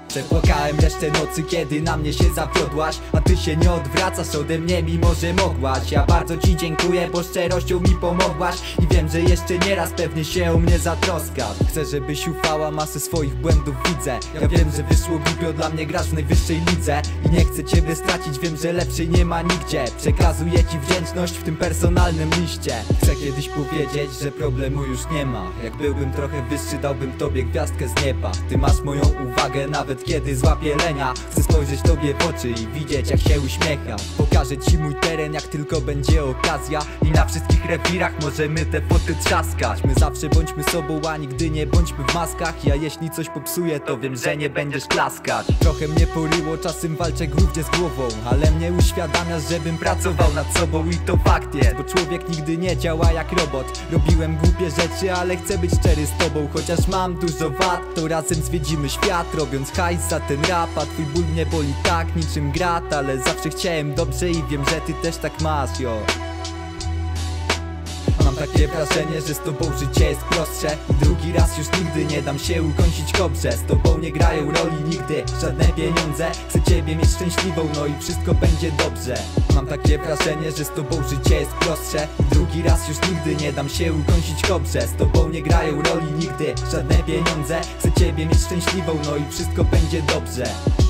Przepłakałem resztę nocy, kiedy na mnie się zawiodłaś, a ty się nie odwracasz ode mnie, mimo że mogłaś. Ja bardzo ci dziękuję, bo szczerością mi pomogłaś i wiem, że jeszcze nieraz pewnie się o mnie zatroskasz. Chcę, żebyś ufała, masę swoich błędów widzę. Ja wiem, że wyszło głupio, dla mnie grasz w najwyższej lidze i nie chcę ciebie stracić, wiem, że lepszej nie ma nigdzie. Przekazuję ci wdzięczność w tym personalnym liście. Chcę kiedyś powiedzieć, że problemu już nie ma. Jak byłbym trochę wyższy, dałbym tobie gwiazdkę z nieba. Ty masz moją uwagę, nawet kiedy złapię lenia. Chcę spojrzeć tobie w oczy i widzieć, jak się uśmiecham. Pokażę ci mój teren, jak tylko będzie okazja, i na wszystkich rewirach możemy te foty trzaskać. My zawsze bądźmy sobą, a nigdy nie bądźmy w maskach. Ja jeśli coś popsuję, to wiem, że nie będziesz klaskać. Trochę mnie poryło, czasem walczę równie z głową, ale mnie uświadamiasz, żebym pracował nad sobą i to fakt jest, bo człowiek nigdy nie działa jak robot. Robiłem głupie rzeczy, ale chcę być szczery z tobą. Chociaż mam dużo wad, to razem zwiedzimy świat, robiąc hajs za ten rap. A twój ból mnie boli tak niczym grat, ale zawsze chciałem dobrze i wiem, że ty też tak masz, jo. Mam takie wrażenie, że z tobą życie jest prostsze i drugi raz już nigdy nie dam się ukąsić kobrze. Z tobą nie grają roli nigdy żadne pieniądze. Chcę ciebie mieć szczęśliwą, no i wszystko będzie dobrze. Mam takie wrażenie, że z tobą życie jest prostsze i drugi raz już nigdy nie dam się ukąsić kobrze. Z tobą nie grają roli nigdy żadne pieniądze. Chcę ciebie mieć szczęśliwą, no i wszystko będzie dobrze.